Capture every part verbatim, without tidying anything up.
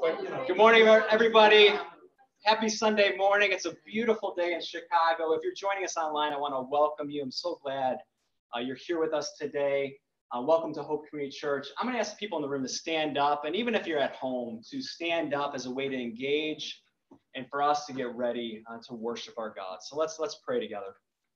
Good morning, everybody. Happy Sunday morning. It's a beautiful day in Chicago. If you're joining us online, I want to welcome you. I'm so glad uh, you're here with us today. Uh, welcome to Hope Community Church. I'm going to ask people in the room to stand up, and even if you're at home, to stand up as a way to engage and for us to get ready uh, to worship our God. So let's let's pray together.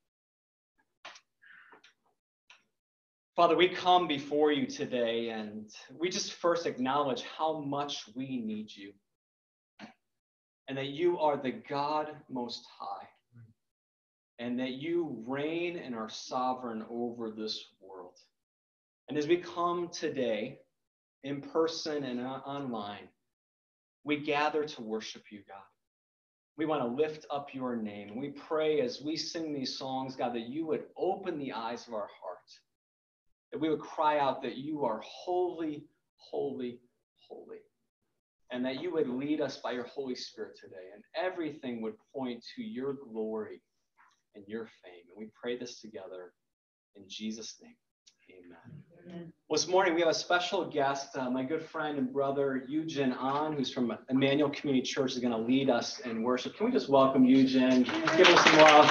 Father, we come before you today, and we just first acknowledge how much we need you, and that you are the God Most High, and that you reign and are sovereign over this world. And as we come today, in person and online, we gather to worship you, God. We want to lift up your name, and we pray as we sing these songs, God, that you would open the eyes of our hearts, that we would cry out that you are holy, holy, holy, and that you would lead us by your Holy Spirit today, and everything would point to your glory and your fame. And we pray this together in Jesus' name. Amen. Amen. Well, this morning we have a special guest, uh, my good friend and brother, Eugen Ahn, who's from Emmanuel Community Church, is going to lead us in worship. Can we just welcome Eugen? Give him some love.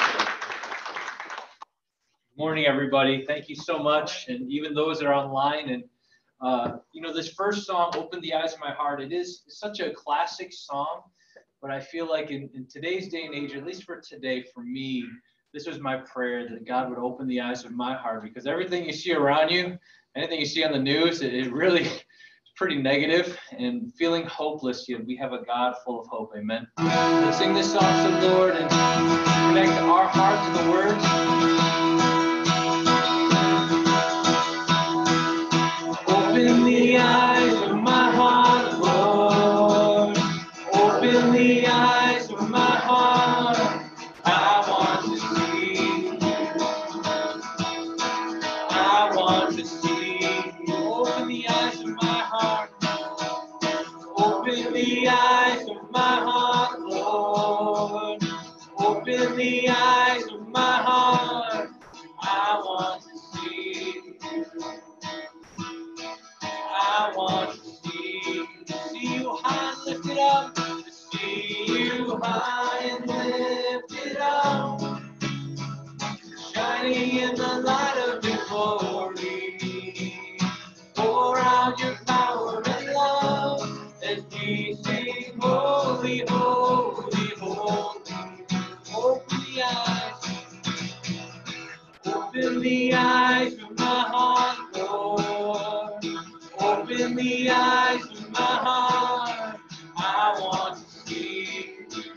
Good morning, everybody. Thank you so much. And even those that are online. And, uh, you know, this first song, Open the Eyes of My Heart, it is such a classic song. But I feel like in, in today's day and age, at least for today, for me, this was my prayer that God would open the eyes of my heart, because everything you see around you, anything you see on the news, it, it really is pretty negative and feeling hopeless. Yet we have a God full of hope. Amen. Let's sing this song to the Lord and connect our heart to the words. Open the eyes of my heart, Lord. Open the eyes of my heart. I want to see. I want to see. Open the eyes of my heart. Open the eyes of my heart, Lord. Open the eyes of my heart. I want to see. I want to see. To see you high and lifted up. To see you high and lifted up. Shining in the light of your glory. Pour out your power and love as we sing, holy, holy, holy. Open the eyes, open the eyes of my heart, Lord. Open the eyes of my heart. I want to see.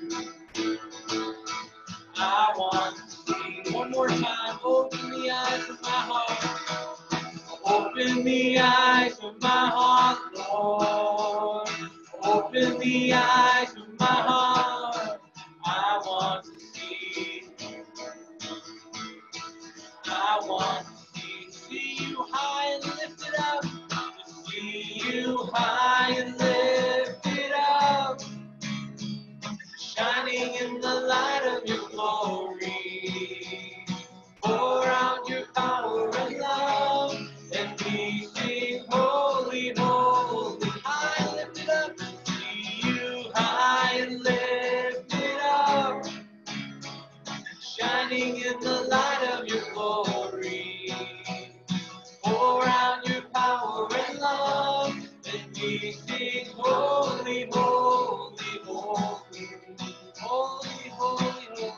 I want to see. One more time. Open the eyes of my heart. Open the eyes of my heart, Lord. Open the eyes of my heart. I want to see. I want to see. See you high and lifted up. To see you high and lifted up. Shining in the light of your glory. Pour out your power and love, and we sing, holy, holy. High and lifted up, see you high and lifted up. Shining in the light of your glory. Pour out your power and love, and we sing, holy, holy, holy. Holy, holy, holy.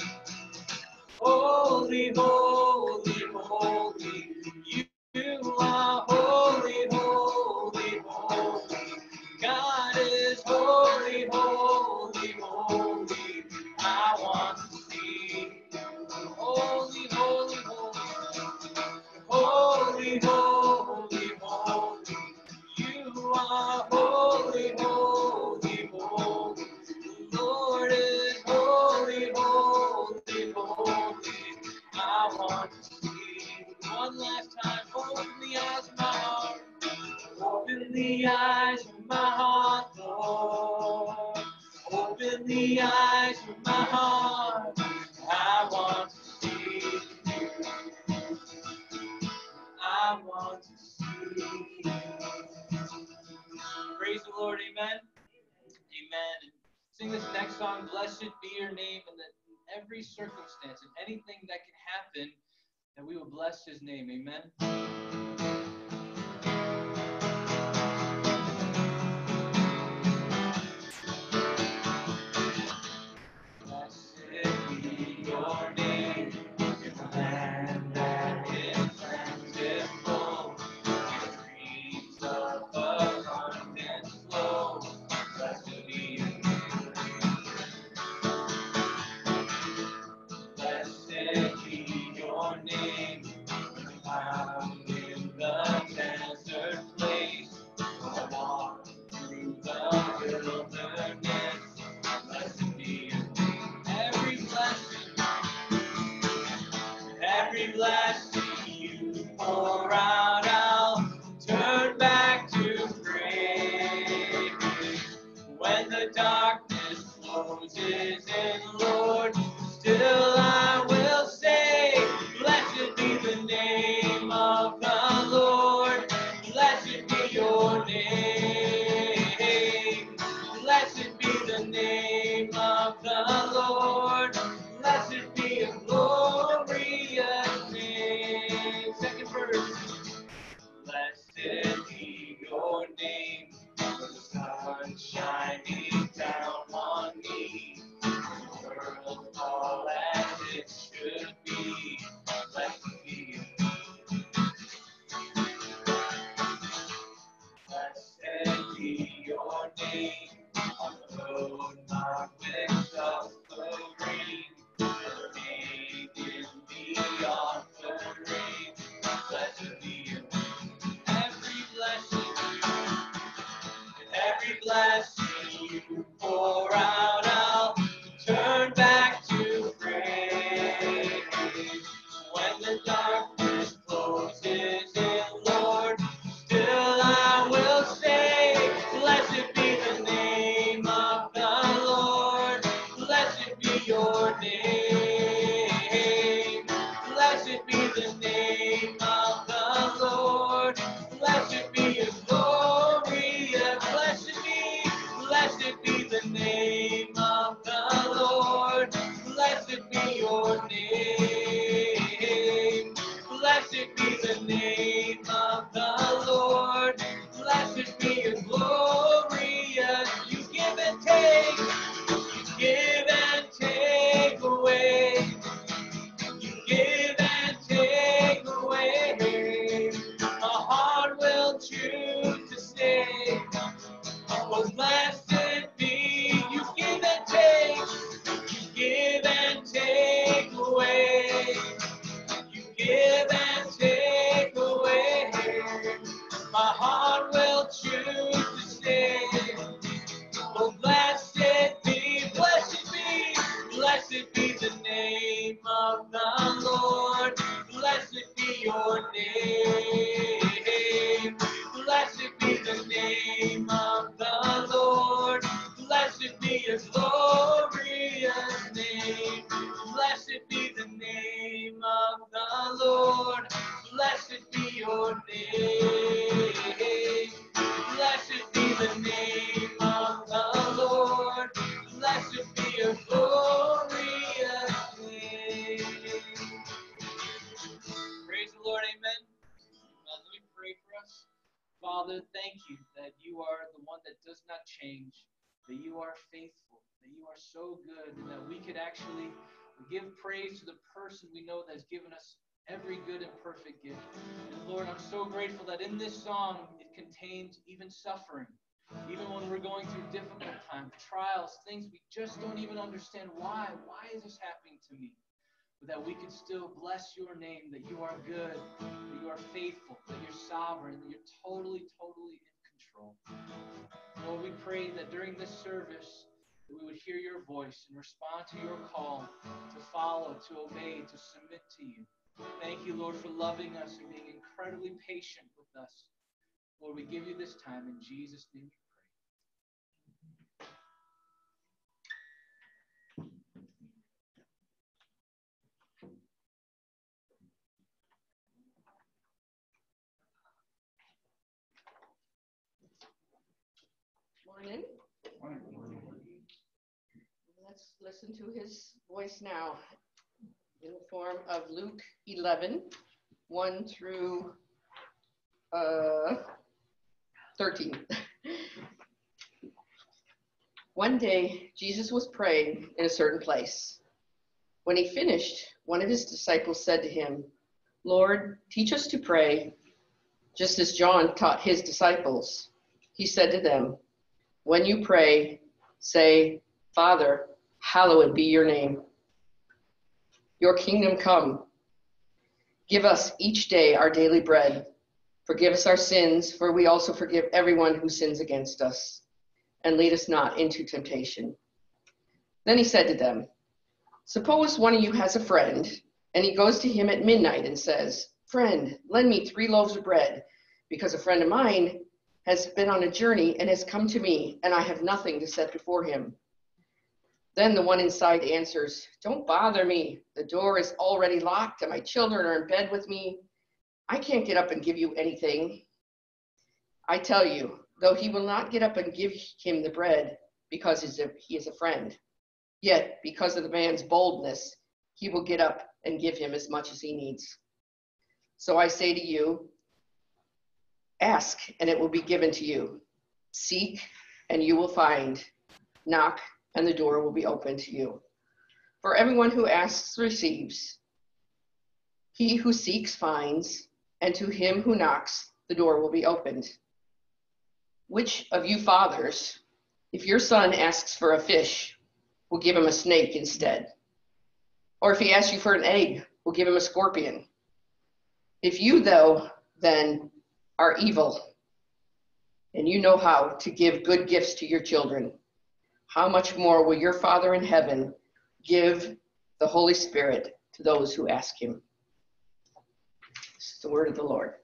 Holy, holy, holy. You, you are holy, holy, holy. God is holy, holy, holy. I want to see. Holy, holy, holy. Holy, holy, holy. You are holy, holy, holy. Lord is holy, holy, holy. I want to see. One last time, open the eyes of my heart. Open the eyes of my heart, Lord. Open the eyes of my heart. I want to see. I want to see. Praise the Lord, amen. Amen? Amen. And sing this next song, Blessed Be Your Name, and that in every circumstance and anything that can happen, that we will bless his name. Amen? Blessed be your name in the land that is plentiful, streams of abundance flow. Blessed be your name. Blessed be your name, found in the desert place, or walk through the wilderness. Blessed be your name. Every blessing, every blessing you pour out, I'll turn back to praise. When the darkness closes in, Lord, still I will say, blessed be the name of the Lord. Blessed be your name. Blessed be the name of the Lord. Blessed be your glorious name. Second verse. Blessed be your name, for the sun shining down on me. The world all as it should be. Blessed be your name. Blessed be your name, on the road marked with suffering, made in the offering. Blessed be your name. Every blessing, every blessing you pour out, I'll turn back to praise. When the darkness closes in, Lord, still I will say, blessed be the name of the Lord. Blessed be your name. Blessed be the name of the Lord. Blessed be your glory. Blessed be, blessed be the name of the Lord. Blessed be your name. Blessed be the name of the Lord. Blessed be your glorious. You give and take. You give and take away. You give and take away. My heart will choose to stay. Oh, blessed be. You give and take. You give and take away. You give and take away. My heart will choose to stay. Oh, blessed be, blessed be, blessed be the name of the Lord. Blessed be your name. Blessed be the name of the Lord. Blessed be your glorious name. Blessed be the name of the Lord. Blessed be your name. Blessed be the name of the Lord. Blessed be your glorious name. Praise the Lord, amen. Uh, let me pray for us. Father, thank you that you are the one that does not change, that you are faithful, that you are so good, and that we could actually give praise to the person we know that has given us every good and perfect gift. And Lord, I'm so grateful that in this song it contains even suffering, even when we're going through difficult times, trials, things we just don't even understand why. Why is this happening to me? But that we could still bless your name, that you are good, that you are faithful, that you're sovereign, that you're totally, totally in control. Lord, we pray that during this service, that we would hear your voice and respond to your call to follow, to obey, to submit to you. Thank you, Lord, for loving us and being incredibly patient with us. Lord, we give you this time. In Jesus' name we pray. Morning. Let's listen to his voice now in the form of Luke eleven, one through uh, thirteen. One day, Jesus was praying in a certain place. When he finished, one of his disciples said to him, "Lord, teach us to pray, just as John taught his disciples." He said to them, "When you pray, say, 'Father, hallowed be your name. Your kingdom come. Give us each day our daily bread. Forgive us our sins, for we also forgive everyone who sins against us. And lead us not into temptation.'" Then he said to them, "Suppose one of you has a friend, and he goes to him at midnight and says, 'Friend, lend me three loaves of bread, because a friend of mine has been on a journey and has come to me, and I have nothing to set before him.' Then the one inside answers, 'Don't bother me. The door is already locked, and my children are in bed with me. I can't get up and give you anything.' I tell you, though he will not get up and give him the bread because he is a friend, yet because of the man's boldness, he will get up and give him as much as he needs. So I say to you, ask, and it will be given to you. Seek, and you will find. Knock, and the door will be opened to you. For everyone who asks receives. He who seeks finds, and to him who knocks, the door will be opened. Which of you fathers, if your son asks for a fish, will give him a snake instead? Or if he asks you for an egg, will give him a scorpion? If you, though, then, are evil, and you know how to give good gifts to your children, how much more will your Father in heaven give the Holy Spirit to those who ask him?" This is the word of the Lord.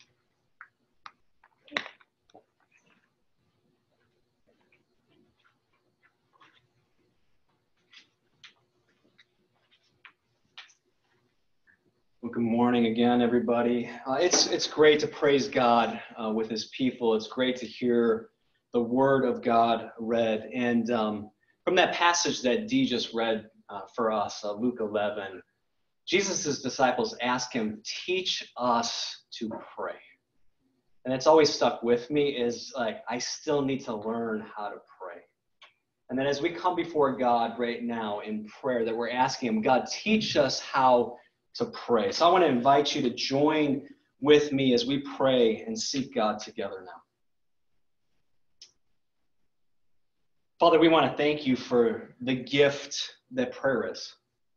Well, good morning again, everybody. Uh, it's it's great to praise God uh, with his people. It's great to hear the word of God read. And um, from that passage that Dee just read uh, for us, uh, Luke eleven, Jesus' disciples ask him, "Teach us to pray." And it's always stuck with me is like, I still need to learn how to pray. And then as we come before God right now in prayer, that we're asking him, God, teach us how to pray. So I want to invite you to join with me as we pray and seek God together now. Father, we want to thank you for the gift that prayer is.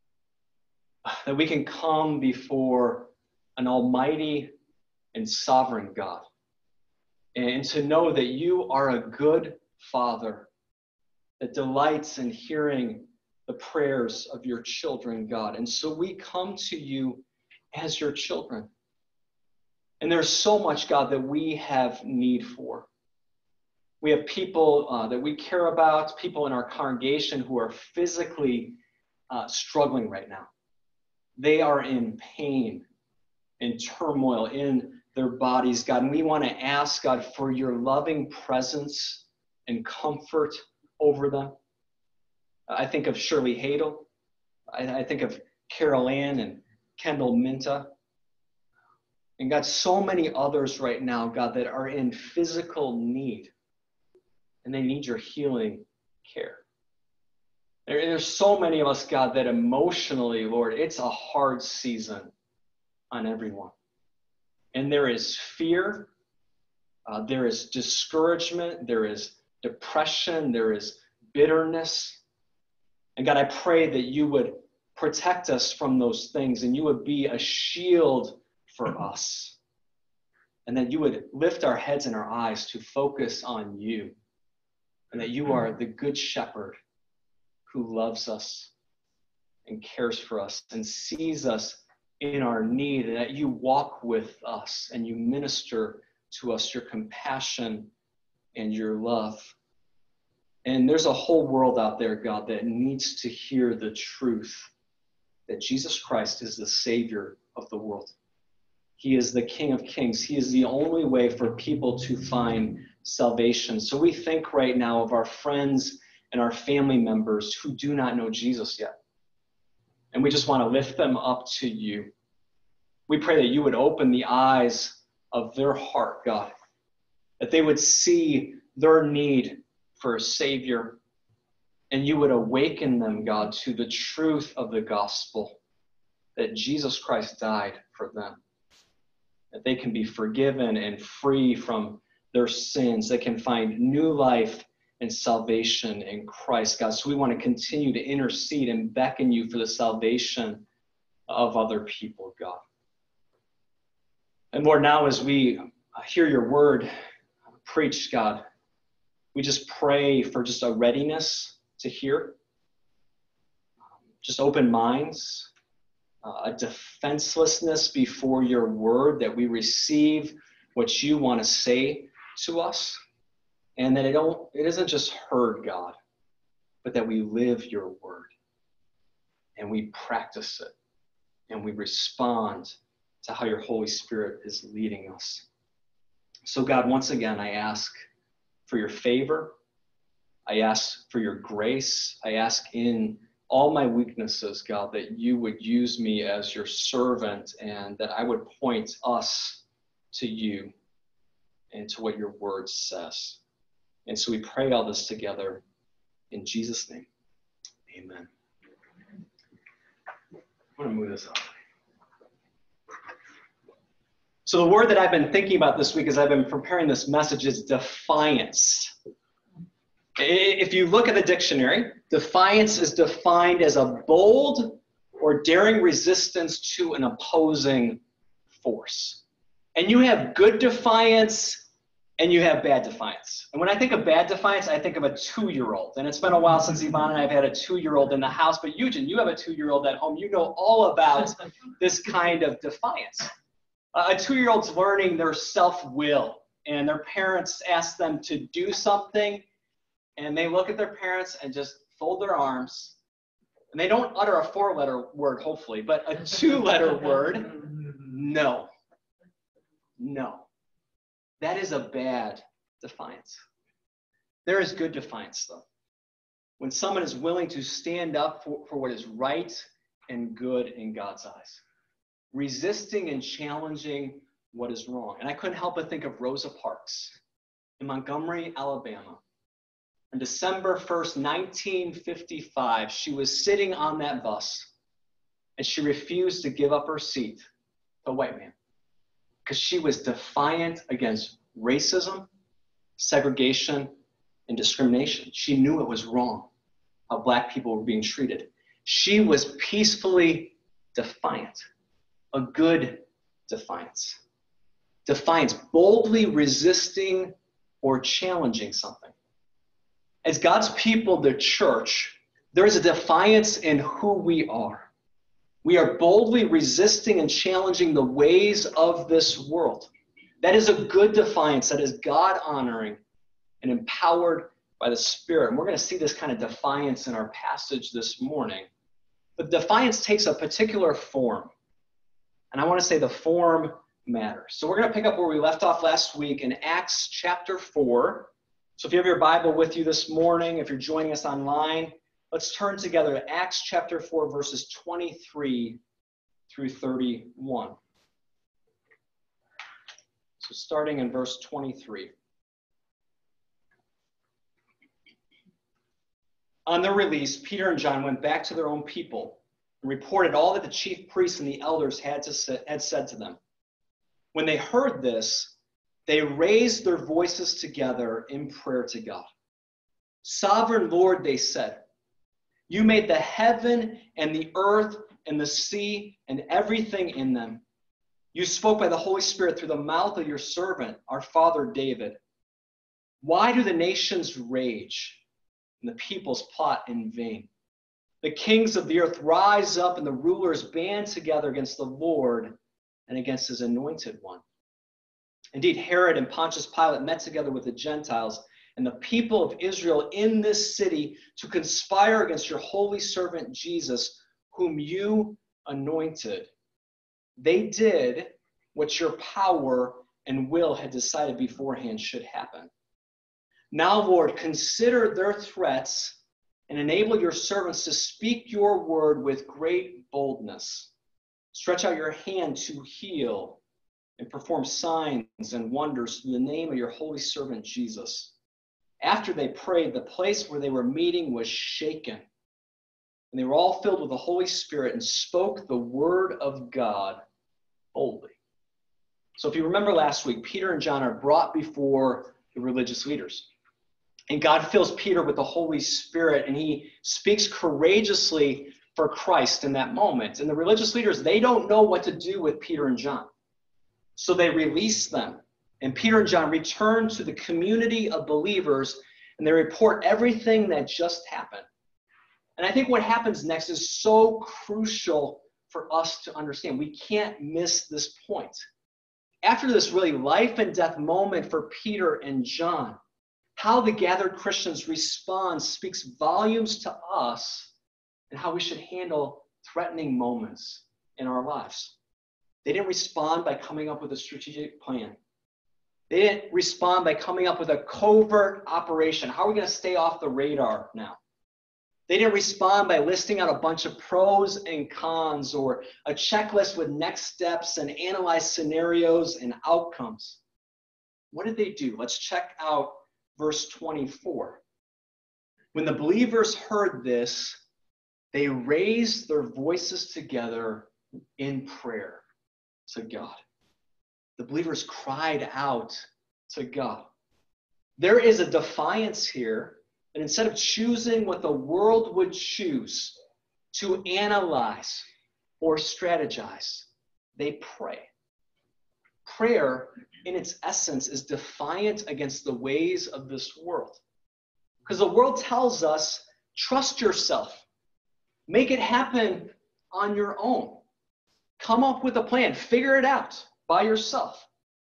That we can come before an almighty and sovereign God. And to know that you are a good Father that delights in hearing the prayers of your children, God. And so we come to you as your children. And there's so much, God, that we have need for. We have people uh, that we care about, people in our congregation who are physically uh, struggling right now. They are in pain, in turmoil, in their bodies, God. And we want to ask, God, for your loving presence and comfort over them. I think of Shirley Hadel. I, I think of Carol Ann and Kendall Minta. And God, so many others right now, God, that are in physical need. And they need your healing care. There, there's so many of us, God, that emotionally, Lord, it's a hard season on everyone. And there is fear. Uh, there is discouragement. There is depression. There is bitterness. And God, I pray that you would protect us from those things and you would be a shield for us. And that you would lift our heads and our eyes to focus on you. And that you are the good shepherd who loves us and cares for us and sees us in our need. And that you walk with us and you minister to us your compassion and your love. And there's a whole world out there, God, that needs to hear the truth that Jesus Christ is the Savior of the world. He is the King of Kings. He is the only way for people to find salvation. So we think right now of our friends and our family members who do not know Jesus yet. And we just want to lift them up to you. We pray that you would open the eyes of their heart, God, that they would see their need for a Savior, and you would awaken them, God, to the truth of the gospel, that Jesus Christ died for them, that they can be forgiven and free from their sins, they can find new life and salvation in Christ, God. So we want to continue to intercede and beckon you for the salvation of other people, God. And Lord, now as we hear your word preached, God, we just pray for just a readiness to hear, just open minds, uh, a defenselessness before your word, that we receive what you want to say to us, and that it don't it isn't just heard, God, but that we live your word and we practice it and we respond to how your Holy Spirit is leading us. So God, once again, I ask for your favor. I ask for your grace. I ask in all my weaknesses, God, that you would use me as your servant and that I would point us to you and to what your word says. And so we pray all this together in Jesus' name. Amen. I'm going to move this up. So the word that I've been thinking about this week as I've been preparing this message is defiance. If you look at the dictionary, defiance is defined as a bold or daring resistance to an opposing force. And you have good defiance and you have bad defiance. And when I think of bad defiance, I think of a two-year-old. And it's been a while since Yvonne and I have had a two-year-old in the house, but Eugene, you have a two-year-old at home. You know all about this kind of defiance. A two-year-old's learning their self-will, and their parents ask them to do something, and they look at their parents and just fold their arms. And they don't utter a four-letter word, hopefully, but a two-letter word, no. No. That is a bad defiance. There is good defiance, though. When someone is willing to stand up for, for what is right and good in God's eyes, resisting and challenging what is wrong. And I couldn't help but think of Rosa Parks in Montgomery, Alabama. On December first, nineteen fifty-five, she was sitting on that bus, and she refused to give up her seat to a white man because she was defiant against racism, segregation, and discrimination. She knew it was wrong how black people were being treated. She was peacefully defiant, a good defiance. Defiance, boldly resisting or challenging something. As God's people, the church, there is a defiance in who we are. We are boldly resisting and challenging the ways of this world. That is a good defiance that is God-honoring and empowered by the Spirit. And we're going to see this kind of defiance in our passage this morning. But defiance takes a particular form. And I want to say the form matters. So we're going to pick up where we left off last week in Acts chapter four. So if you have your Bible with you this morning, if you're joining us online, let's turn together to Acts chapter four, verses twenty-three through thirty-one. So starting in verse twenty-three. On their release, Peter and John went back to their own people and reported all that the chief priests and the elders had, to say, had said to them. When they heard this, they raised their voices together in prayer to God. Sovereign Lord, they said, you made the heaven and the earth and the sea and everything in them. You spoke by the Holy Spirit through the mouth of your servant, our father David. Why do the nations rage and the peoples plot in vain? The kings of the earth rise up and the rulers band together against the Lord and against his anointed one. Indeed, Herod and Pontius Pilate met together with the Gentiles and the people of Israel in this city to conspire against your holy servant Jesus, whom you anointed. They did what your power and will had decided beforehand should happen. Now, Lord, consider their threats and enable your servants to speak your word with great boldness. Stretch out your hand to heal and perform signs and wonders through the name of your holy servant Jesus. After they prayed, the place where they were meeting was shaken, and they were all filled with the Holy Spirit and spoke the word of God boldly. So if you remember last week, Peter and John are brought before the religious leaders. And God fills Peter with the Holy Spirit, and he speaks courageously for Christ in that moment. And the religious leaders, they don't know what to do with Peter and John. So they release them. And Peter and John return to the community of believers, and they report everything that just happened. And I think what happens next is so crucial for us to understand. We can't miss this point. After this really life and death moment for Peter and John, how the gathered Christians respond speaks volumes to us and how we should handle threatening moments in our lives. They didn't respond by coming up with a strategic plan. They didn't respond by coming up with a covert operation. How are we going to stay off the radar now? They didn't respond by listing out a bunch of pros and cons or a checklist with next steps and analyze scenarios and outcomes. What did they do? Let's check out verse twenty-four. When the believers heard this, they raised their voices together in prayer to God. The believers cried out to God. There is a defiance here, and instead of choosing what the world would choose to analyze or strategize, they pray. Prayer, in its essence, is defiant against the ways of this world. Because the world tells us, trust yourself. Make it happen on your own. Come up with a plan. Figure it out by yourself.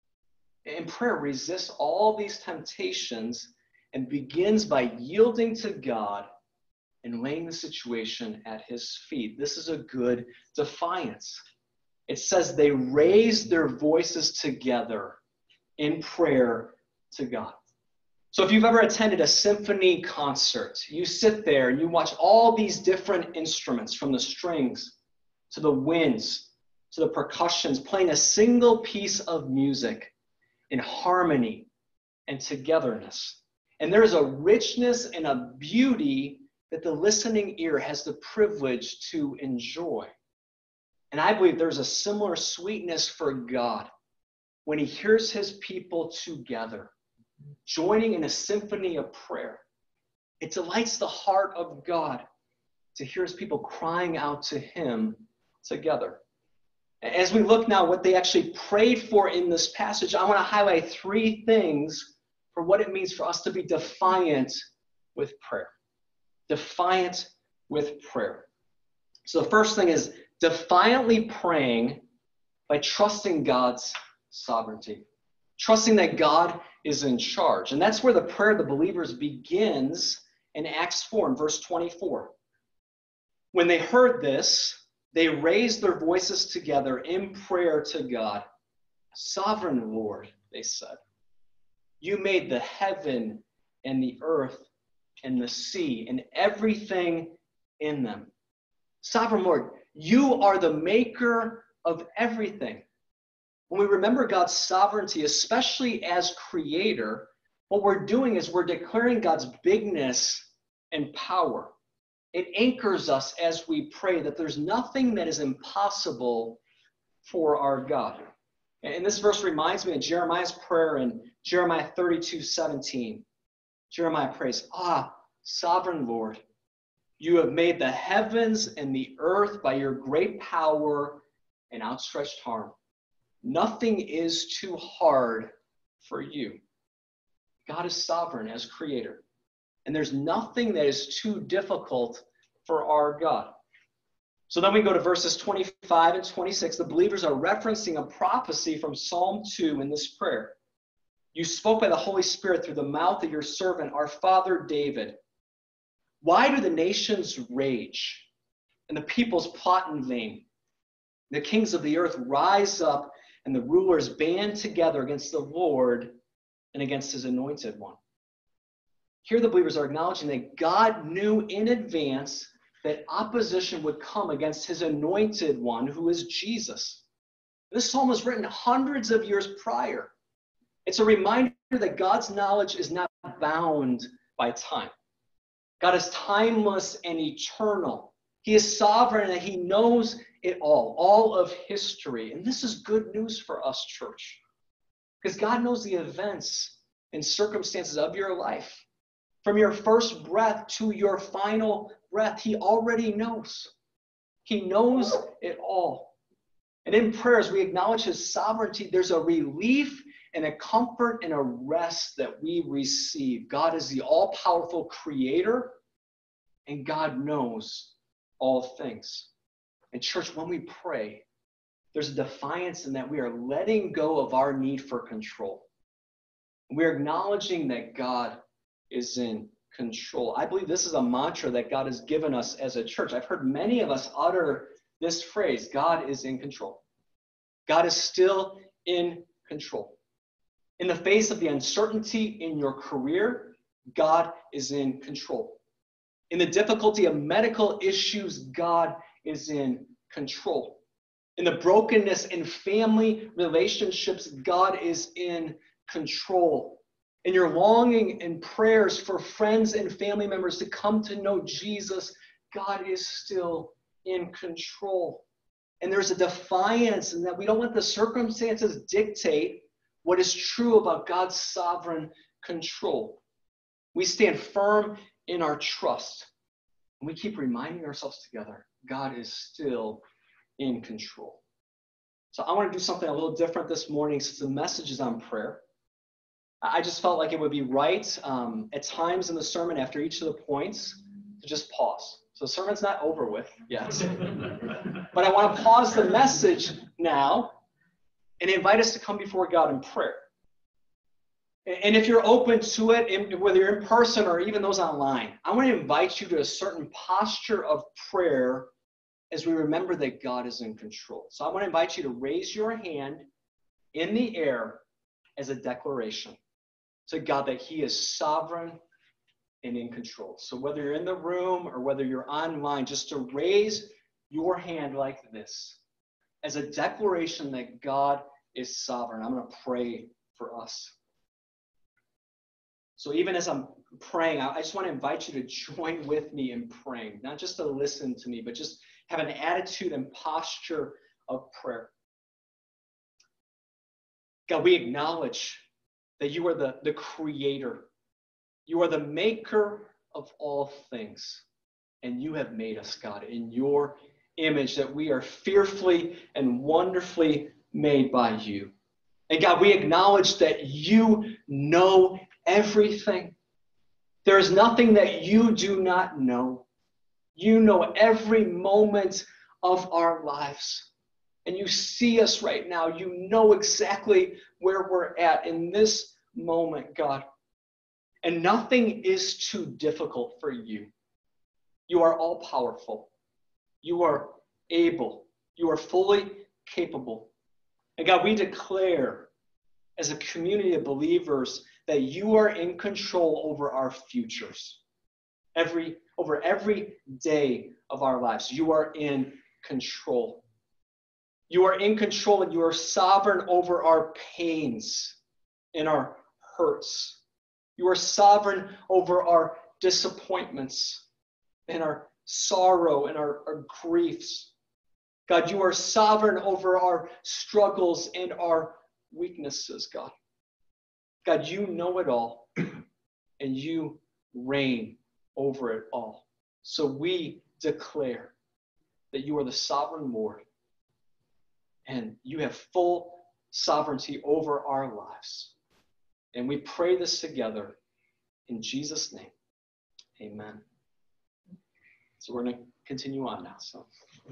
And prayer resists all these temptations and begins by yielding to God and laying the situation at his feet. This is a good defiance. It says they raised their voices together in prayer to God. So if you've ever attended a symphony concert, you sit there and you watch all these different instruments, from the strings to the winds to the percussions, playing a single piece of music in harmony and togetherness. And there is a richness and a beauty that the listening ear has the privilege to enjoy. And I believe there's a similar sweetness for God when he hears his people together, joining in a symphony of prayer. It delights the heart of God to hear his people crying out to him together. As we look now what they actually prayed for in this passage, I want to highlight three things for what it means for us to be defiant with prayer. Defiant with prayer. So the first thing is defiantly praying by trusting God's sovereignty. Trusting that God is in charge. And that's where the prayer of the believers begins in Acts four, in verse twenty-four. When they heard this, they raised their voices together in prayer to God. Sovereign Lord, they said, you made the heaven and the earth and the sea and everything in them. Sovereign Lord, you are the maker of everything. When we remember God's sovereignty, especially as creator, what we're doing is we're declaring God's bigness and power. It anchors us as we pray that there's nothing that is impossible for our God. And this verse reminds me of Jeremiah's prayer in Jeremiah thirty-two seventeen. Jeremiah prays, ah, sovereign Lord, you have made the heavens and the earth by your great power and outstretched arm. Nothing is too hard for you. God is sovereign as creator. And there's nothing that is too difficult for our God. So then we go to verses twenty-five and twenty-six. The believers are referencing a prophecy from Psalm two in this prayer. You spoke by the Holy Spirit through the mouth of your servant, our father David. Why do the nations rage and the peoples plot in vain? The kings of the earth rise up and the rulers band together against the Lord and against his anointed one. Here the believers are acknowledging that God knew in advance that opposition would come against his anointed one, who is Jesus. This psalm was written hundreds of years prior. It's a reminder that God's knowledge is not bound by time. God is timeless and eternal. He is sovereign and he knows it all, all of history. And this is good news for us, church, because God knows the events and circumstances of your life. From your first breath to your final breath, he already knows. He knows it all. And in prayers, we acknowledge his sovereignty. There's a relief and a comfort and a rest that we receive. God is the all-powerful creator, and God knows all things. And church, when we pray, there's a defiance in that we are letting go of our need for control. We're acknowledging that God is in control. I believe this is a mantra that God has given us as a church. I've heard many of us utter this phrase, God is in control. God is still in control. In the face of the uncertainty in your career, God is in control. In the difficulty of medical issues, God is in control. In the brokenness in family relationships, God is in control. In your longing and prayers for friends and family members to come to know Jesus, God is still in control. And there's a defiance in that we don't let the circumstances dictate what is true about God's sovereign control. We stand firm in our trust. And we keep reminding ourselves together, God is still in control. So I want to do something a little different this morning since the message is on prayer. I just felt like it would be right um, at times in the sermon after each of the points to just pause. So the sermon's not over with yet. But I want to pause the message now and invite us to come before God in prayer. And if you're open to it, whether you're in person or even those online, I want to invite you to a certain posture of prayer as we remember that God is in control. So I want to invite you to raise your hand in the air as a declaration to God that he is sovereign and in control. So whether you're in the room or whether you're online, just to raise your hand like this as a declaration that God is sovereign. I'm going to pray for us. So even as I'm praying, I just want to invite you to join with me in praying, not just to listen to me, but just have an attitude and posture of prayer. God, we acknowledge that you are the, the creator. You are the maker of all things. And you have made us, God, in your image, that we are fearfully and wonderfully made by you. And God, we acknowledge that you know everything. There is nothing that you do not know. You know every moment of our lives. And you see us right now. You know exactly where we're at in this moment, God. And nothing is too difficult for you. You are all powerful. You are able. You are fully capable. And God, we declare as a community of believers that you are in control over our futures. Every, over every day of our lives, you are in control. You are in control and you are sovereign over our pains and our hurts. You are sovereign over our disappointments and our sorrow and our, our griefs. God, you are sovereign over our struggles and our weaknesses, God. God, you know it all, and you reign over it all. So we declare that you are the sovereign Lord, and you have full sovereignty over our lives. And we pray this together in Jesus' name. Amen. So we're going to continue on now. So.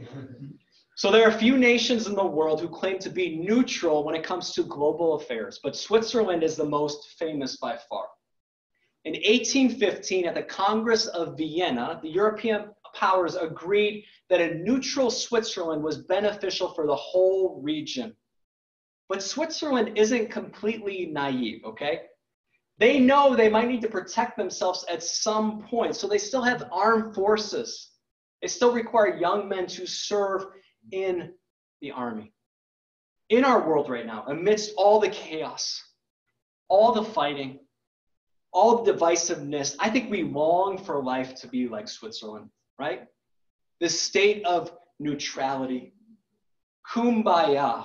So there are few nations in the world who claim to be neutral when it comes to global affairs, but Switzerland is the most famous by far. In eighteen fifteen, at the Congress of Vienna, the European powers agreed that a neutral Switzerland was beneficial for the whole region. But Switzerland isn't completely naive, okay? They know they might need to protect themselves at some point. So they still have armed forces. They still require young men to serve in the army. In our world right now, amidst all the chaos, all the fighting, all the divisiveness, I think we long for life to be like Switzerland, right? This state of neutrality. Kumbaya.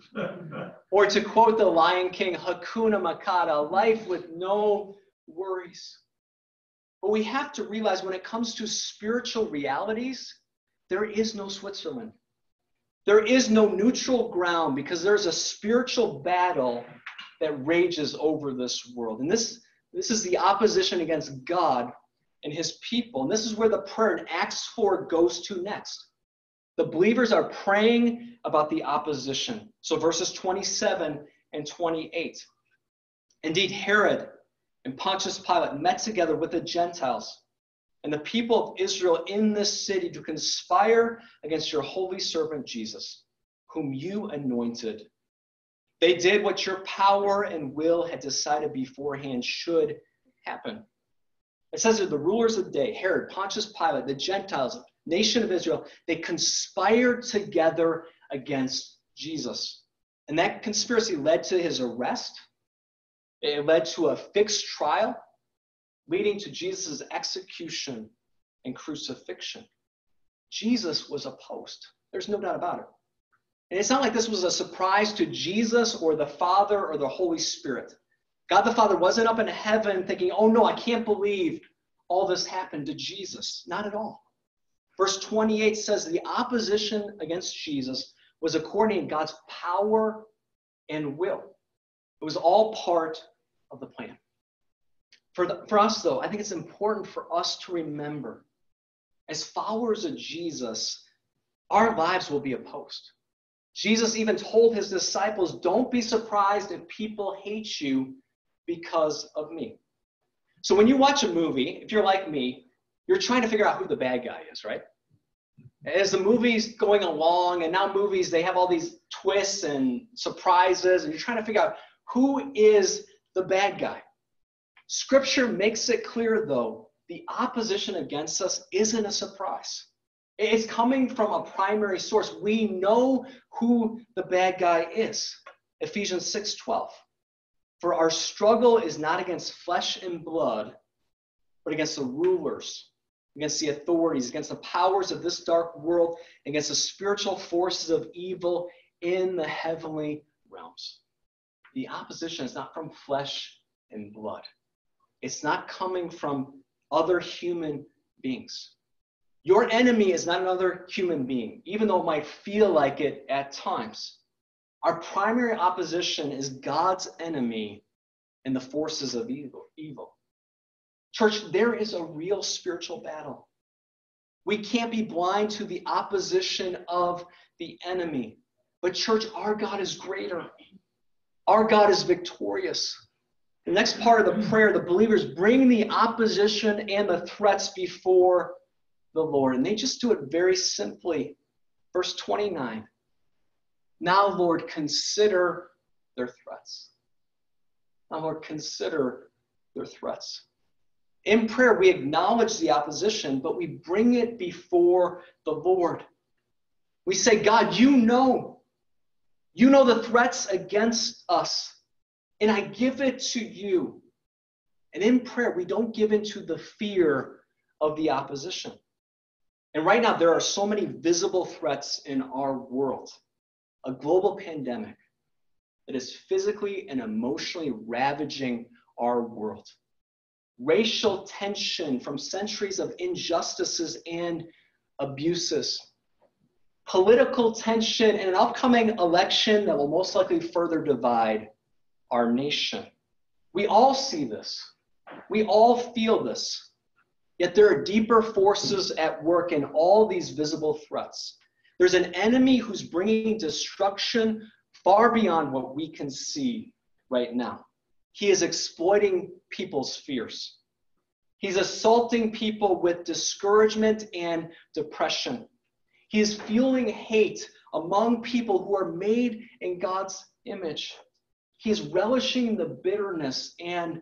Or to quote the Lion King, Hakuna Matata, life with no worries. But we have to realize when it comes to spiritual realities, there is no Switzerland. There is no neutral ground because there's a spiritual battle that rages over this world. And this, this is the opposition against God and his people. And this is where the prayer in Acts four goes to next. The believers are praying about the opposition. So verses twenty-seven and twenty-eight. Indeed, Herod and Pontius Pilate met together with the Gentiles and the people of Israel in this city to conspire against your holy servant Jesus, whom you anointed. They did what your power and will had decided beforehand should happen. It says that the rulers of the day, Herod, Pontius Pilate, the Gentiles, nation of Israel, they conspired together against Jesus. And that conspiracy led to his arrest. It led to a fixed trial, leading to Jesus' execution and crucifixion. Jesus was opposed. There's no doubt about it. And it's not like this was a surprise to Jesus or the Father or the Holy Spirit. God the Father wasn't up in heaven thinking, oh no, I can't believe all this happened to Jesus. Not at all. Verse twenty-eight says the opposition against Jesus was according to God's power and will. It was all part of the plan. For, the, for us, though, I think it's important for us to remember, as followers of Jesus, our lives will be opposed. Jesus even told his disciples, don't be surprised if people hate you because of me. So when you watch a movie, if you're like me, you're trying to figure out who the bad guy is, right? As the movie's going along, and now movies, they have all these twists and surprises, and you're trying to figure out who is the bad guy. Scripture makes it clear, though, the opposition against us isn't a surprise. It's coming from a primary source. We know who the bad guy is. Ephesians six twelve. For our struggle is not against flesh and blood, but against the rulers, against the authorities, against the powers of this dark world, against the spiritual forces of evil in the heavenly realms. The opposition is not from flesh and blood. It's not coming from other human beings. Your enemy is not another human being, even though it might feel like it at times. Our primary opposition is God's enemy and the forces of evil. evil. Church, there is a real spiritual battle. We can't be blind to the opposition of the enemy. But church, our God is greater. Our God is victorious. The next part of the prayer, the believers bring the opposition and the threats before the Lord. And they just do it very simply. Verse twenty-nine. Now, Lord, consider their threats. Now, Lord, consider their threats. In prayer, we acknowledge the opposition, but we bring it before the Lord. We say, God, you know. You know the threats against us. And I give it to you. And in prayer, we don't give into the fear of the opposition. And right now, there are so many visible threats in our world. A global pandemic that is physically and emotionally ravaging our world. Racial tension from centuries of injustices and abuses. Political tension and an upcoming election that will most likely further divide our nation. We all see this. We all feel this. Yet there are deeper forces at work in all these visible threats. There's an enemy who's bringing destruction far beyond what we can see right now. He is exploiting people's fears. He's assaulting people with discouragement and depression. He is fueling hate among people who are made in God's image. He is relishing the bitterness and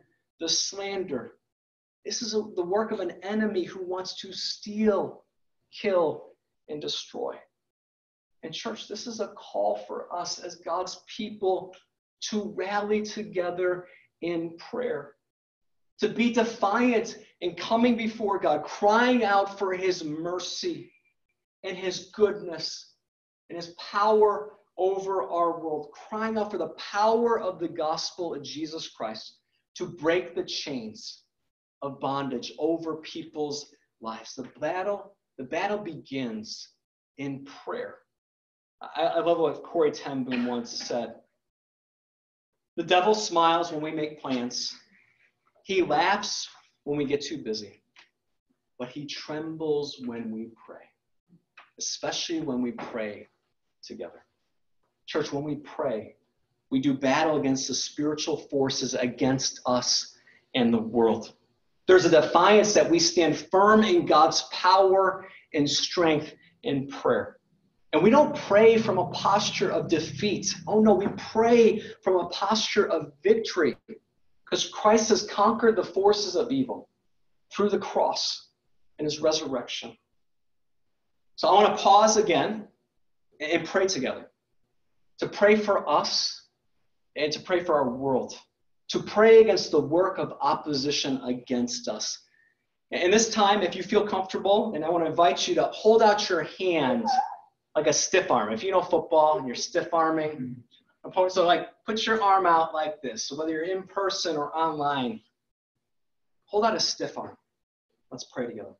the slander. This is a, the work of an enemy who wants to steal, kill, and destroy. And church, this is a call for us as God's people to rally together in prayer, to be defiant in coming before God, crying out for his mercy and his goodness and his power over our world, crying out for the power of the gospel of Jesus Christ to break the chains of bondage over people's lives. The battle, the battle begins in prayer. I, I love what Corey ten Boom once said. The devil smiles when we make plans. He laughs when we get too busy. But he trembles when we pray, especially when we pray together. Church, when we pray, we do battle against the spiritual forces against us and the world. There's a defiance that we stand firm in God's power and strength in prayer. And we don't pray from a posture of defeat. Oh no, we pray from a posture of victory because Christ has conquered the forces of evil through the cross and his resurrection. So I want to pause again and pray together. To pray for us and to pray for our world. To pray against the work of opposition against us. And this time, if you feel comfortable, and I want to invite you to hold out your hand like a stiff arm. If you know football and you're stiff arming, so like put your arm out like this. So whether you're in person or online, hold out a stiff arm. Let's pray together.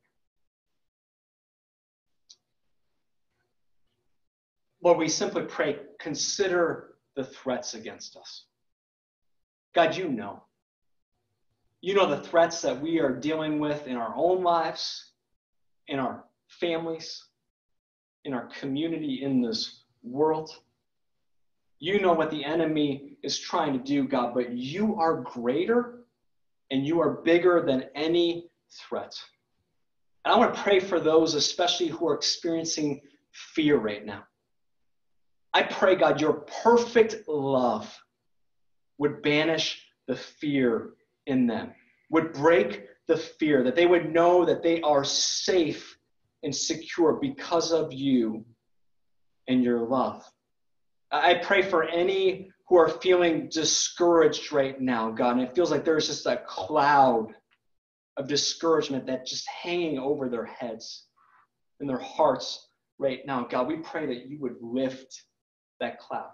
Lord, we simply pray, consider the threats against us. God, you know. You know the threats that we are dealing with in our own lives, in our families, in our community, in this world. You know what the enemy is trying to do, God, but you are greater and you are bigger than any threat. And I want to pray for those, especially who are experiencing fear right now. I pray, God, your perfect love would banish the fear in them, would break the fear, that they would know that they are safe and secure because of you and your love. I pray for any who are feeling discouraged right now, God, and it feels like there's just a cloud of discouragement that's just hanging over their heads and their hearts right now. God, we pray that you would lift that cloud,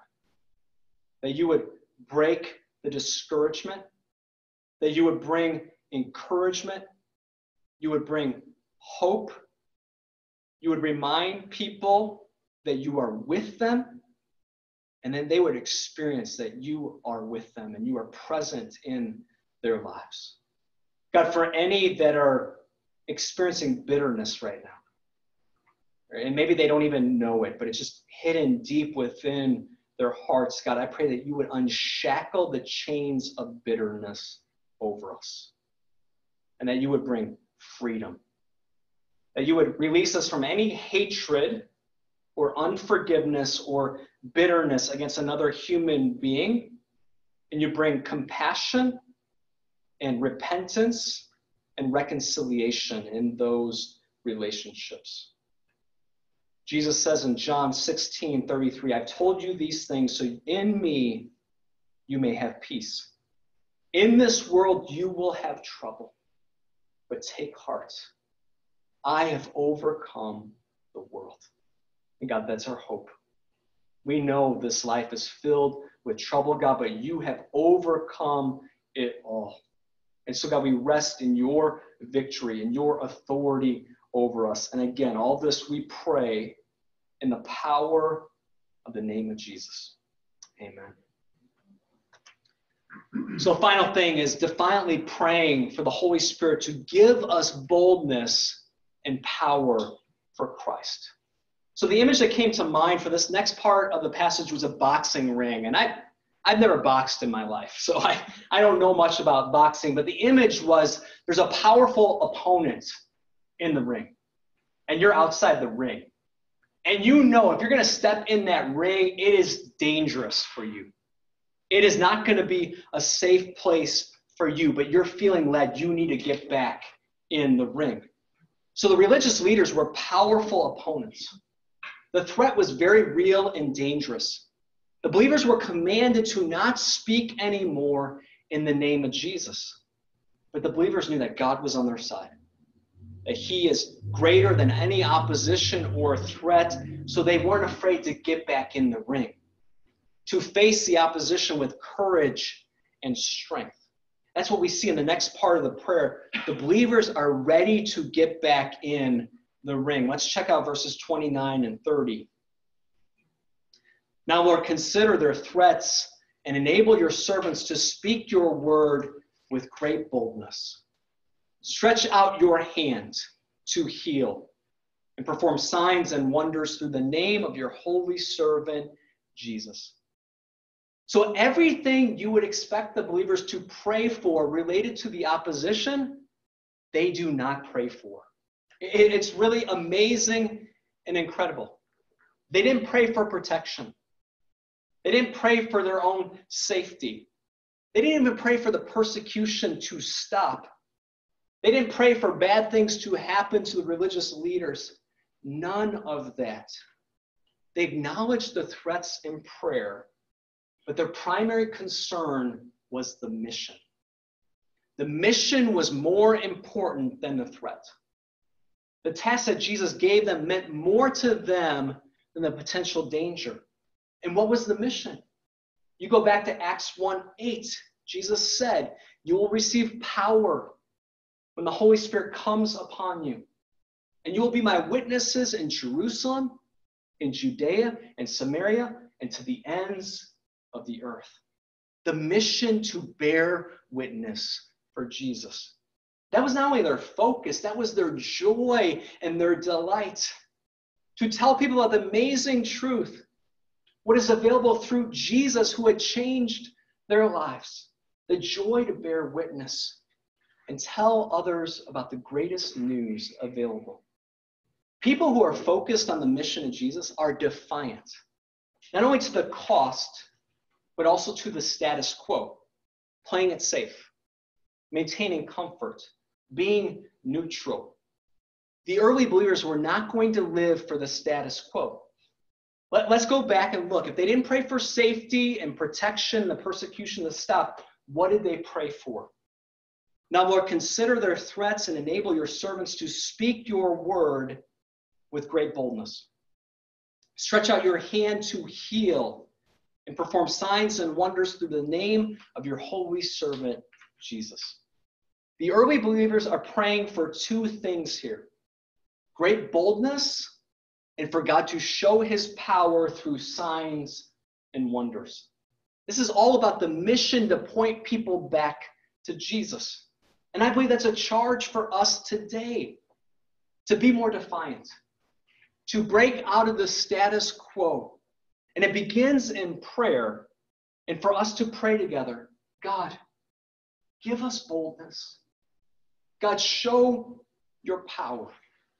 that you would break the discouragement, that you would bring encouragement, you would bring hope, you would remind people that you are with them, and then they would experience that you are with them and you are present in their lives. God, for any that are experiencing bitterness right now, and maybe they don't even know it, but it's just hidden deep within their hearts. God, I pray that you would unshackle the chains of bitterness over us and that you would bring freedom, that you would release us from any hatred or unforgiveness or bitterness against another human being, and you bring compassion and repentance and reconciliation in those relationships. Jesus says in John sixteen thirty-three, I've told you these things so in me you may have peace. In this world you will have trouble, but take heart. I have overcome the world. And God, that's our hope. We know this life is filled with trouble, God, but you have overcome it all. And so, God, we rest in your victory and your authority over us. And again, all this we pray in the power of the name of Jesus. Amen. So the final thing is defiantly praying for the Holy Spirit to give us boldness and power for Christ. So the image that came to mind for this next part of the passage was a boxing ring. And I, I've never boxed in my life, so I, I don't know much about boxing. But the image was there's a powerful opponent in the ring, and you're outside the ring. And you know if you're going to step in that ring, it is dangerous for you. It is not going to be a safe place for you, but you're feeling led. You need to get back in the ring. So the religious leaders were powerful opponents. The threat was very real and dangerous. The believers were commanded to not speak anymore in the name of Jesus. But the believers knew that God was on their side, that he is greater than any opposition or threat, so they weren't afraid to get back in the ring, to face the opposition with courage and strength. That's what we see in the next part of the prayer. The believers are ready to get back in the ring. Let's check out verses twenty-nine and thirty. Now, Lord, consider their threats and enable your servants to speak your word with great boldness. Stretch out your hand to heal and perform signs and wonders through the name of your holy servant, Jesus. So everything you would expect the believers to pray for related to the opposition, they do not pray for. It's really amazing and incredible. They didn't pray for protection. They didn't pray for their own safety. They didn't even pray for the persecution to stop. They didn't pray for bad things to happen to the religious leaders. None of that. They acknowledged the threats in prayer, but their primary concern was the mission. The mission was more important than the threat. The task that Jesus gave them meant more to them than the potential danger. And what was the mission? You go back to Acts one eight. Jesus said, you will receive power when the Holy Spirit comes upon you. And you will be my witnesses in Jerusalem, in Judea, and Samaria, and to the ends of the earth. The mission to bear witness for Jesus. That was not only their focus, that was their joy and their delight. To tell people about the amazing truth, what is available through Jesus who had changed their lives. The joy to bear witness and tell others about the greatest news available. People who are focused on the mission of Jesus are defiant, not only to the cost, but also to the status quo, playing it safe, maintaining comfort, being neutral. The early believers were not going to live for the status quo. Let, let's go back and look. If they didn't pray for safety and protection, the persecution to stop, what did they pray for? Now, Lord, consider their threats and enable your servants to speak your word with great boldness. Stretch out your hand to heal and perform signs and wonders through the name of your holy servant, Jesus. The early believers are praying for two things here: great boldness and for God to show his power through signs and wonders. This is all about the mission to point people back to Jesus. And I believe that's a charge for us today, to be more defiant, to break out of the status quo. And it begins in prayer, and for us to pray together, God, give us boldness. God, show your power.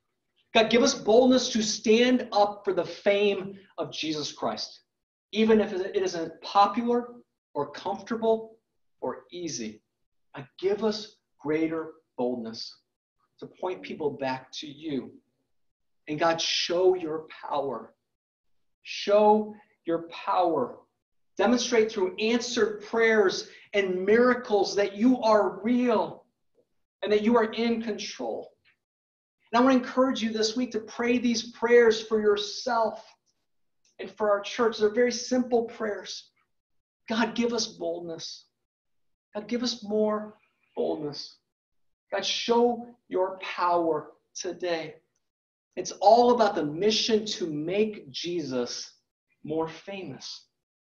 God, give us boldness to stand up for the fame of Jesus Christ, even if it isn't popular or comfortable or easy. God, give us greater boldness to point people back to you. And God, show your power. Show your power. Demonstrate through answered prayers and miracles that you are real and that you are in control. And I want to encourage you this week to pray these prayers for yourself and for our church. They're very simple prayers. God, give us boldness. God, give us more boldness. God, show your power today. It's all about the mission to make Jesus more famous.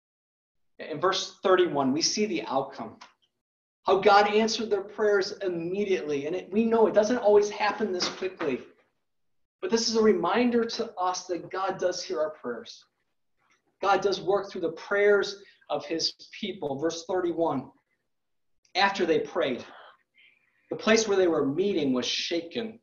In verse thirty-one, we see the outcome. How God answered their prayers immediately. And it, we know it doesn't always happen this quickly. But this is a reminder to us that God does hear our prayers. God does work through the prayers of his people. Verse thirty-one, after they prayed, the place where they were meeting was shaken.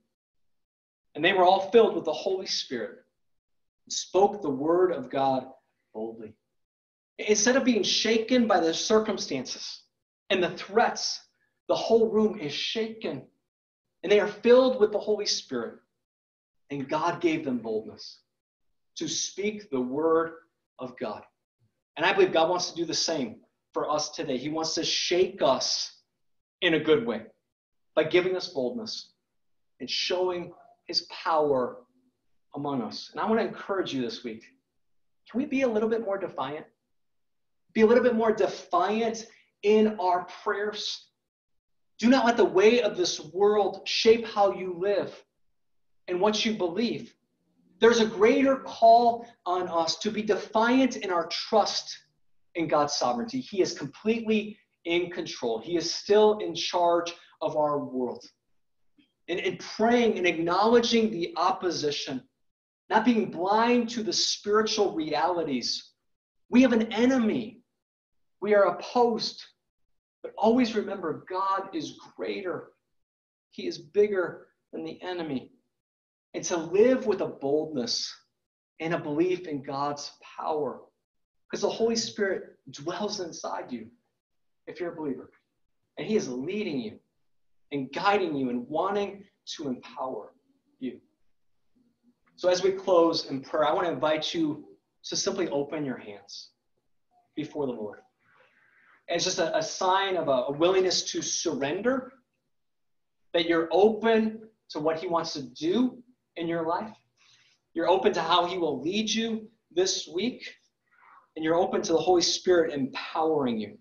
And they were all filled with the Holy Spirit and spoke the word of God boldly. Instead of being shaken by the circumstances and the threats, the whole room is shaken, and they are filled with the Holy Spirit. And God gave them boldness to speak the word of God. And I believe God wants to do the same for us today. He wants to shake us in a good way by giving us boldness and showing his power among us. And I want to encourage you this week. Can we be a little bit more defiant? Be a little bit more defiant in our prayers. Do not let the way of this world shape how you live and what you believe. There's a greater call on us to be defiant in our trust in God's sovereignty. He is completely in control. He is still in charge of our world. And in praying and acknowledging the opposition, not being blind to the spiritual realities. We have an enemy. We are opposed. But always remember, God is greater. He is bigger than the enemy. And to live with a boldness and a belief in God's power. Because the Holy Spirit dwells inside you if you're a believer. And he is leading you and guiding you and wanting to empower you. So as we close in prayer, I want to invite you to simply open your hands before the Lord. And it's just a, a sign of a, a willingness to surrender, that you're open to what he wants to do in your life. You're open to how he will lead you this week. And you're open to the Holy Spirit empowering you.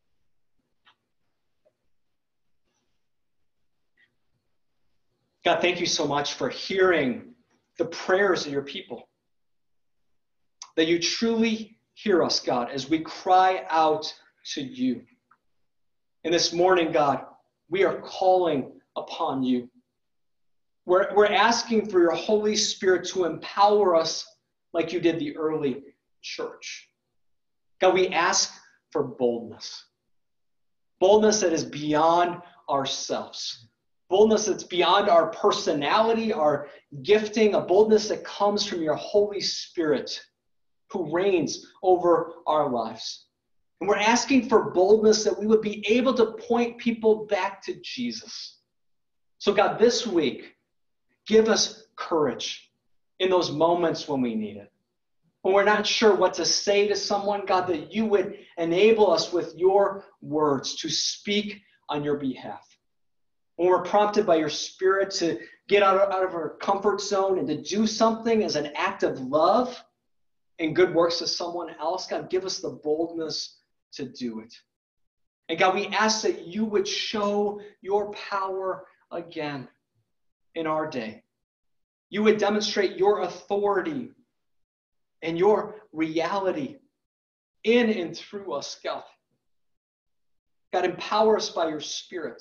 God, thank you so much for hearing the prayers of your people. That you truly hear us, God, as we cry out to you. And this morning, God, we are calling upon you. We're, we're asking for your Holy Spirit to empower us like you did the early church. God, we ask for boldness. Boldness that is beyond ourselves. Boldness that's beyond our personality, our gifting, a boldness that comes from your Holy Spirit who reigns over our lives. And we're asking for boldness that we would be able to point people back to Jesus. So God, this week, give us courage in those moments when we need it. When we're not sure what to say to someone, God, that you would enable us with your words to speak on your behalf. When we're prompted by your Spirit to get out of, out of our comfort zone and to do something as an act of love and good works to someone else, God, give us the boldness to do it. And God, we ask that you would show your power again in our day. You would demonstrate your authority and your reality in and through us, God. God, empower us by your Spirit.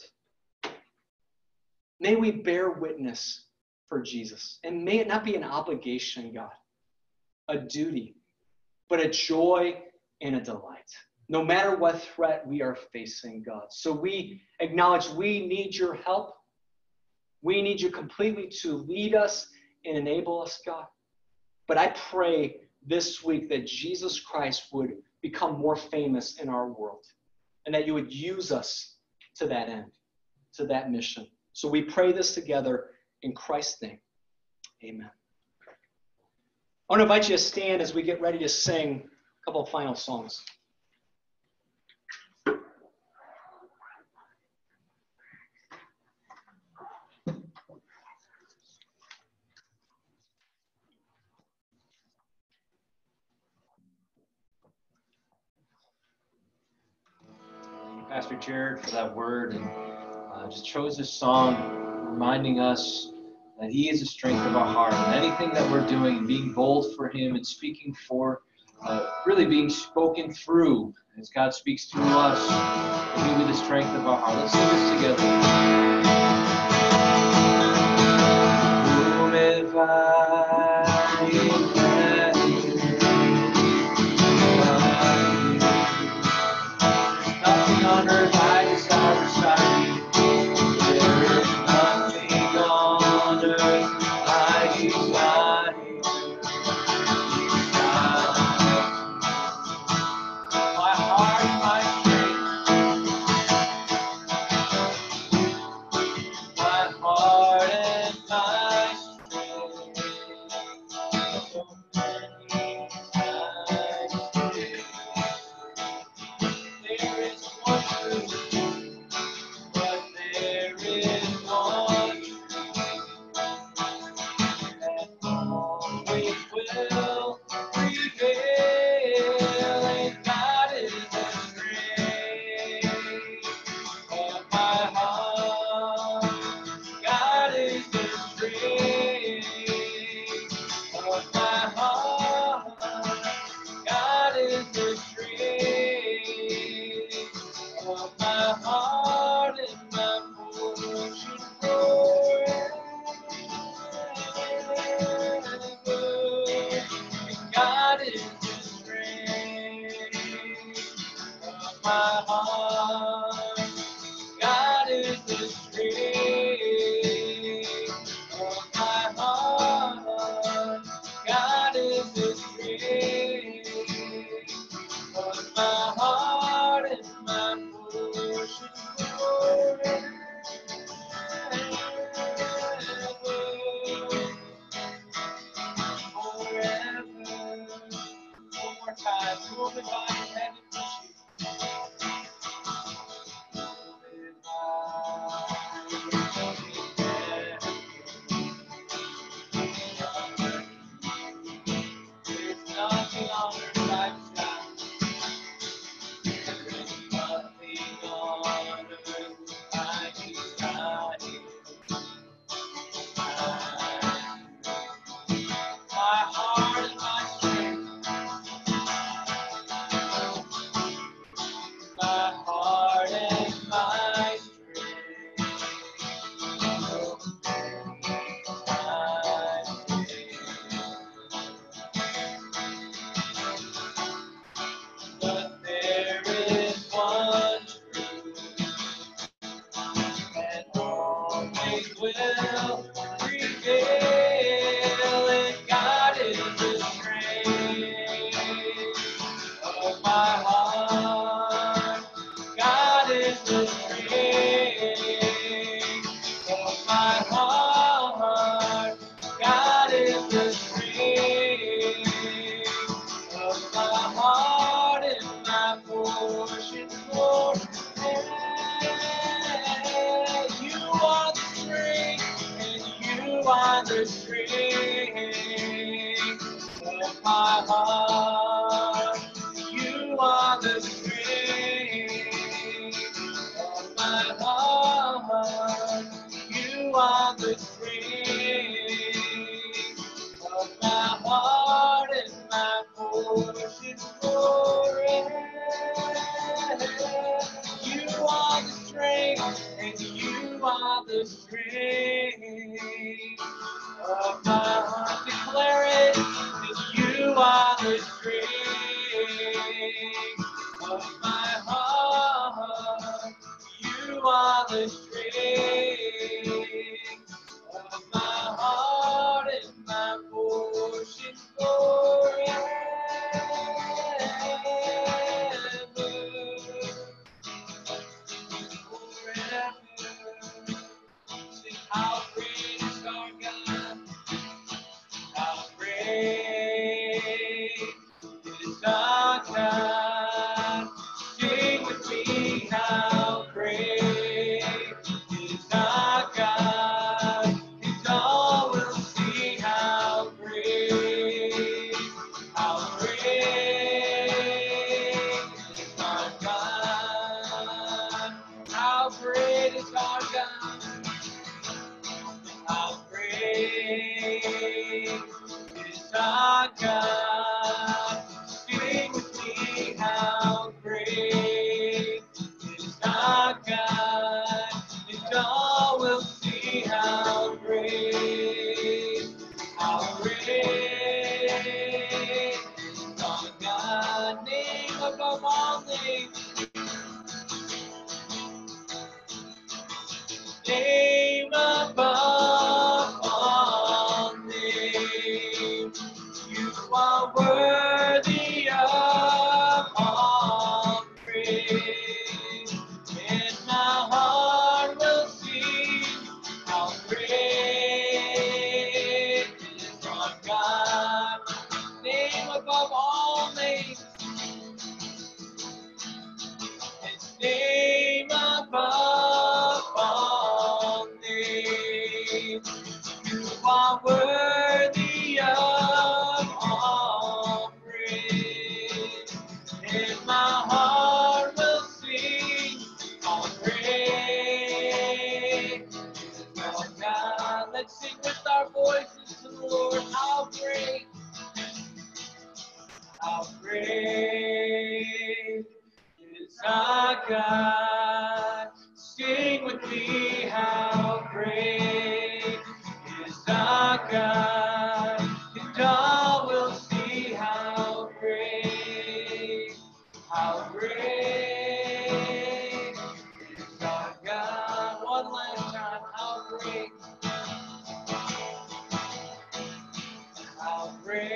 May we bear witness for Jesus. And may it not be an obligation, God, a duty, but a joy and a delight. No matter what threat we are facing, God. So we acknowledge we need your help. We need you completely to lead us and enable us, God. But I pray this week that Jesus Christ would become more famous in our world and that you would use us to that end, to that mission. So we pray this together in Christ's name. Amen. I want to invite you to stand as we get ready to sing a couple of final songs. Pastor Jared for that word, and uh, just chose this song reminding us that he is the strength of our heart, and anything that we're doing, being bold for him and speaking for, uh, really being spoken through as God speaks through us, that he be the strength of our heart. Let's sing this together. Whom have I nothing on earth I desire beside you. There is nothing on earth I desire beside you. My heart, my strength, the strength of my heart. You are the strength of my heart. You are the strength of my heart and my portion forever. You are the strength, and you are the strength of my heart. Declare it, that you are the strength of my heart. You are the strength of my heart and my portion forever. Sing, how great is our God, how great is our God. Sing with me, how great is our God, and all will see how great, how great is our God. How great is our God, how great is our God. Sing with me, how great is our God, and all will see how great, how great is our God. Name above all names, name above all names. You are worthy of all praise, and my heart will sing how great is our God. Name above all names, His name above all names. You are worthy of all praise, and my heart will sing how great is our God. Let's sing with our voices to the Lord. How great, how great is our God. Sing with me, how great is our God, and all will see how great, how great is our God. One last time, how great, how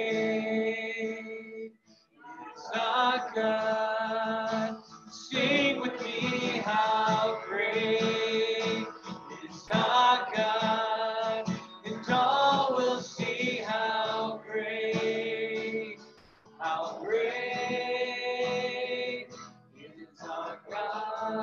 great is our God. Sing with me, how great is our God, and all will see how great, how great is our God.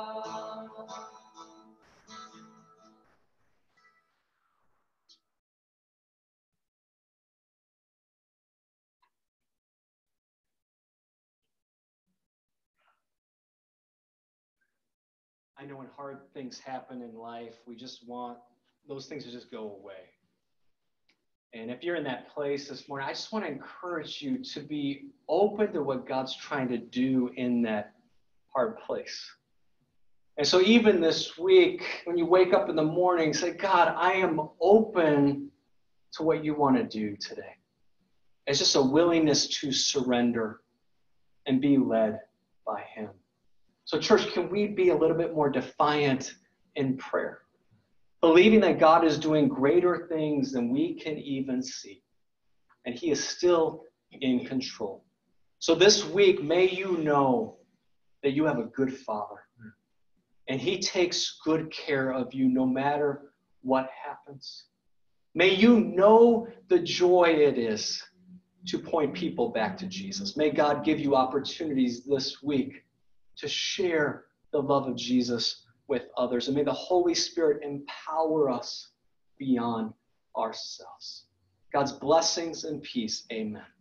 I know when hard things happen in life, we just want those things to just go away. And if you're in that place this morning, I just want to encourage you to be open to what God's trying to do in that hard place. And so even this week, when you wake up in the morning, say, God, I am open to what you want to do today. It's just a willingness to surrender and be led by him. So church, can we be a little bit more defiant in prayer? Believing that God is doing greater things than we can even see. And he is still in control. So this week, may you know that you have a good Father. And he takes good care of you no matter what happens. May you know the joy it is to point people back to Jesus. May God give you opportunities this week to share the love of Jesus with others. And may the Holy Spirit empower us beyond ourselves. God's blessings and peace. Amen.